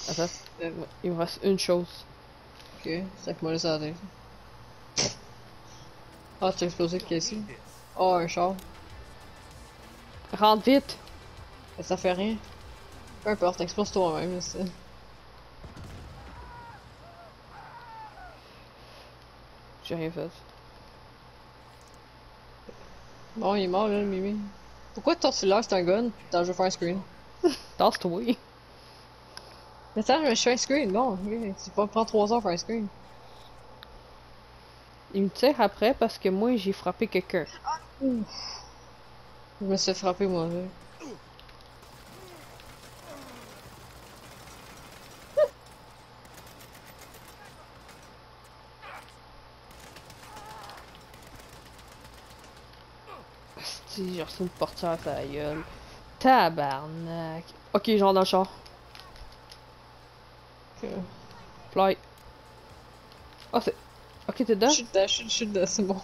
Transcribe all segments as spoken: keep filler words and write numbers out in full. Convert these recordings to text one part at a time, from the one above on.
Attends, Euh, il me reste une chose. Ok, ça que moi laissé à la tête. Ah, tu as explosé le ici. Oh, un char. Rentre vite! Mais ça fait rien. Peu importe, explose toi-même, c'est. J'ai rien fait. Bon, il est mort là, le Mimi. Pourquoi ton cellulaire c'est un gun? Attends, je vais faire un screen. Tasse-toi! Mais attends, je fais un screen, non. ok, C'est pas prendre trois heures faire un screen. Il me tire après parce que moi j'ai frappé quelqu'un. Ouf. Je me suis fait frapper moi là. Si j'ai reçu une portière à sa gueule. Tabarnak! Ok, genre dans le char. Ok. Fly. Ah, c'est. Ok, t'es Je dedans? suis dedans, je suis je suis dedans, c'est bon.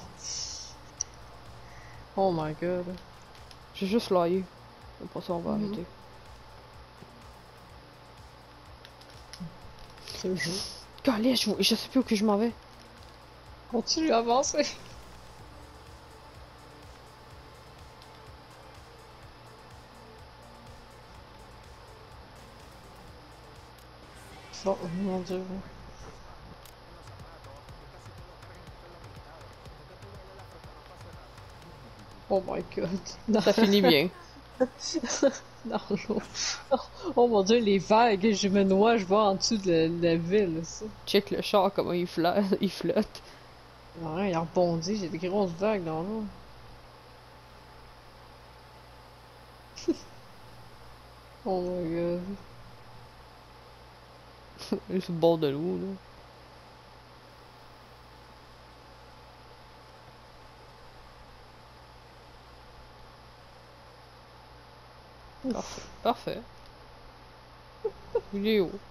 Oh my god. J'ai juste flyé. Pour ça, on va Mhm. arrêter. C'est le jeu. Calais, je, je sais plus où que je m'en vais. Continue à avancer. Oh mon dieu. Oh my god. Non. Ça finit bien. Dans l'eau. Oh, oh mon dieu, les vagues, je me noie, je vois en dessous de la, de la ville, ça. Check le char, comment il flotte. Il flotte. Ouais, il a rebondi, j'ai des grosses vagues dans l'eau. Oh my god. Il est sur le bord de l'eau, là. Parfait. Parfait. Il est où?